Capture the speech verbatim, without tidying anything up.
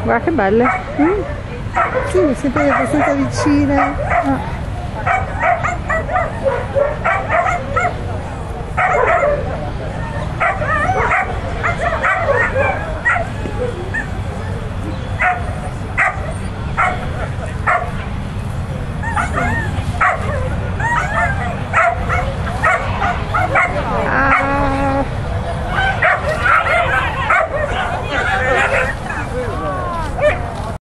Guarda che belle. Mm? Sì, mi sembra abbastanza vicina. Ah.